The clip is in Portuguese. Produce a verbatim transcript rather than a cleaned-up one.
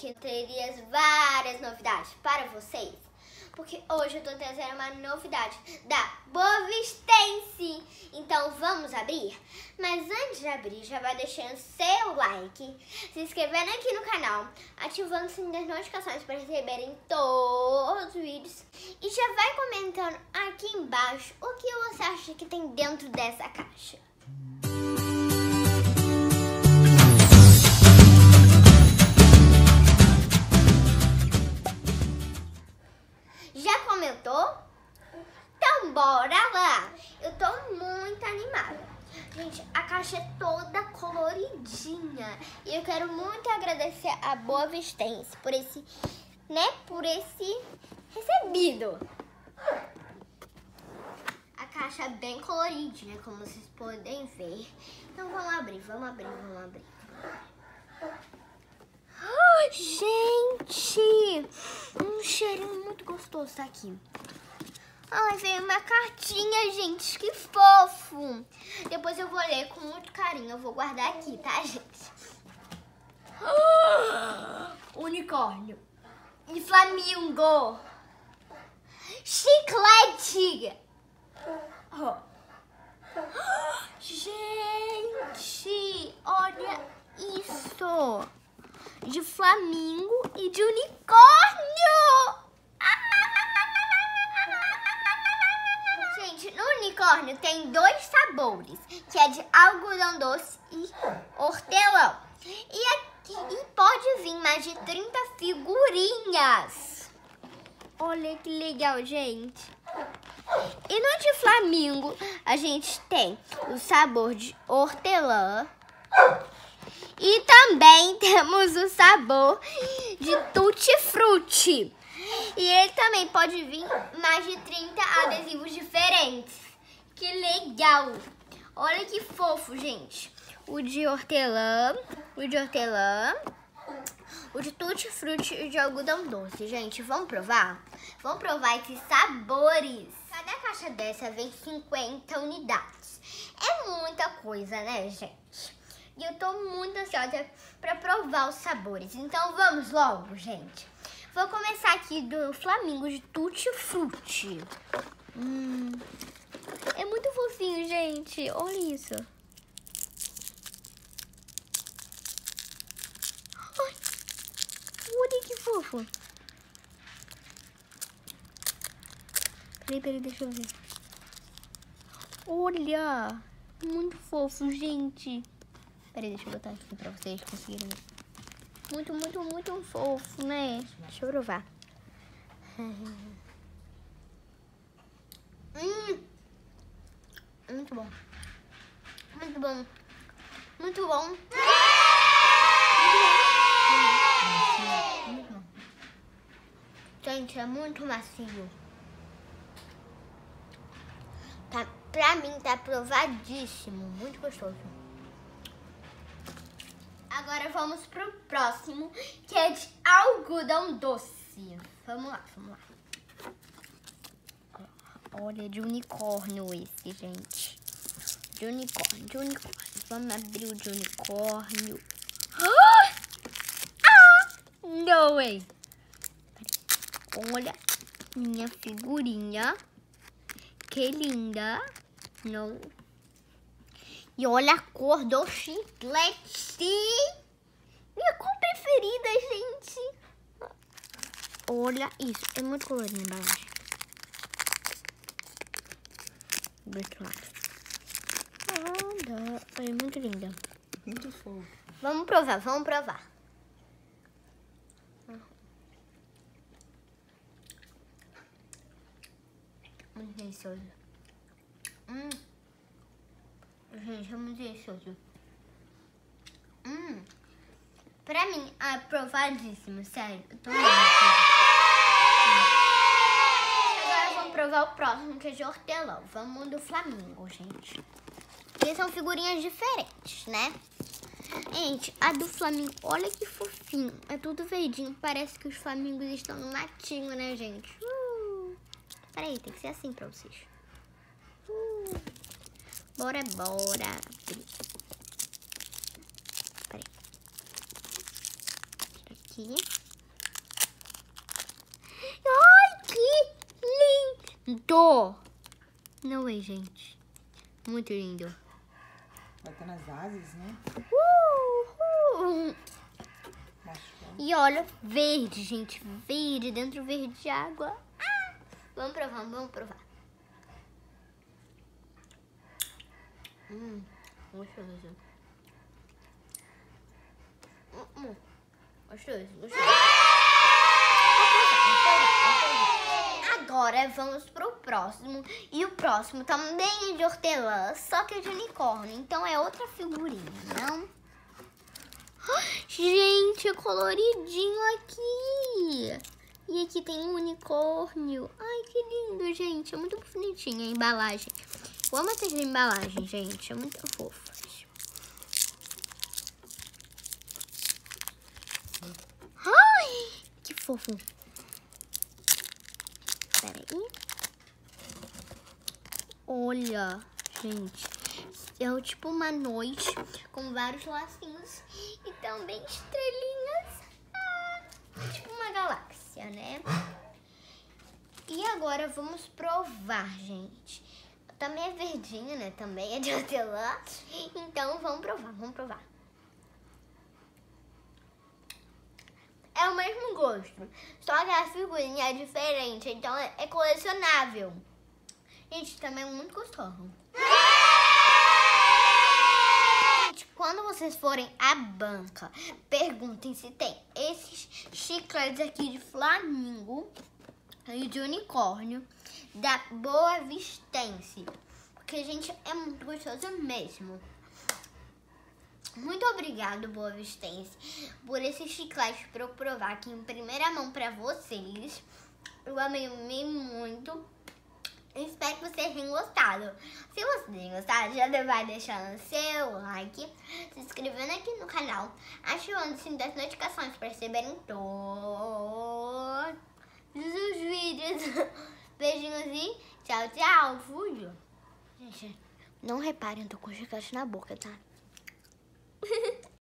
que teria várias novidades para vocês, porque hoje eu tô trazendo uma novidade da Bovistense. Então vamos abrir? Mas antes de abrir, já vai deixando seu like, se inscrevendo aqui no canal, ativando o sininho das notificações para receberem todos os vídeos e já vai comentando aqui embaixo o que você acha que tem dentro dessa caixa. Já comentou? Então bora lá! Eu tô muito animada. Gente, a caixa é toda coloridinha. E eu quero muito agradecer a Bovistense por esse, né, por esse recebido. A caixa é bem coloridinha, como vocês podem ver. Então vamos abrir, vamos abrir, vamos abrir. Oh, gente! Um cheirinho muito gostoso tá aqui. Ai, veio uma cartinha, gente. Que fofo! Depois eu vou ler com muito carinho. Eu vou guardar aqui, tá, gente? Oh, unicórnio. E flamingo. Chiclete. Oh. Gente, olha isso. De flamingo e de unicórnio. Gente, no unicórnio tem dois sabores, que é de algodão doce e hortelã. E, aqui, e pode vir mais de trinta figurinhas. Olha que legal, gente. E no de flamingo, a gente tem o sabor de hortelã. E também temos o sabor de tutti-frutti. E ele também pode vir mais de trinta adesivos diferentes. Que legal! Olha que fofo, gente. O de hortelã, o de hortelã, o de tutti-frutti e o de algodão doce. Gente, vamos provar? Vamos provar esses sabores. Cada caixa dessa vem cinquenta unidades. É muita coisa, né, gente? E eu tô muito ansiosa pra provar os sabores. Então vamos logo, gente. Vou começar aqui do flamingo de tutti-frutti. Hum, é muito fofinho, gente. Olha isso. Ai, olha que fofo. Peraí, peraí, deixa eu ver. Olha, muito fofo, gente. Peraí, deixa eu botar aqui pra vocês conseguirem ver. Muito, muito, muito fofo, né? Deixa eu provar. Hum. Muito bom. Muito bom. Muito bom. Muito bom. Gente, é muito macio. Tá, pra mim tá provadíssimo. Muito gostoso. Agora vamos pro próximo, que é de algodão doce. Vamos lá, vamos lá. Olha, de unicórnio esse, gente. De unicórnio, de unicórnio. Vamos abrir o de unicórnio. Ah! No way! Olha, minha figurinha. Que linda. Não. E olha a cor do chiclete. Minha cor preferida, gente. Olha isso. É muito colorido a embalagem. Do outro lado. Olha. É muito linda. Muito fofo. Vamos provar, vamos provar. Muito delicioso. Hum. Gente, é muito delicioso. Hum. Pra mim, é provadíssimo, sério. Eu tô muito. Agora vamos provar o próximo, que é de hortelã. Vamos do flamingo, gente. Porque são figurinhas diferentes, né? Gente, a do flamingo, olha que fofinho. É tudo verdinho, parece que os flamingos estão no matinho, né, gente? Uh. Peraí, tem que ser assim pra vocês. Uh. Bora, bora. Peraí. aqui. Ai, que lindo! Não é, gente? Muito lindo. Vai estar nas asas, né? Uhul. E olha, verde, gente. Verde, dentro verde de água. Ah, vamos provar, vamos provar. Hum, gostoso. Hum, hum. Gostoso, gostoso. Agora vamos pro próximo. E o próximo também é de hortelã, só que é de unicórnio. Então é outra figurinha, não? Gente, é coloridinho aqui. E aqui tem um unicórnio. Ai, que lindo, gente. É muito bonitinha a embalagem. Eu amo essa embalagem, gente. É muito fofa. Ai, que fofo. Peraí. Olha, gente. É tipo uma noite com vários lacinhos e também estrelinhas. Ah, tipo uma galáxia, né? E agora vamos provar, gente. Também é verdinho, né? Também é de hortelã. Então vamos provar, vamos provar. É o mesmo gosto, só que a figurinha é diferente, então é colecionável. Gente, também é muito gostoso. Gente, quando vocês forem à banca, perguntem se tem esses chicletes aqui de flamingo e de unicórnio da Boa Vistense. Porque, gente, é muito gostoso mesmo. Muito obrigado, Boa Vistense, por esse chiclete para eu provar aqui em primeira mão para vocês. Eu amei muito. Espero que vocês tenham gostado. Se vocês tenham gostado, já vai deixando seu like, se inscrevendo aqui no canal, ativando o sininho das notificações para receberem todos os vídeos. Beijinhos e tchau, tchau. Fui. Gente, não reparem, eu tô com chiclete na boca, tá?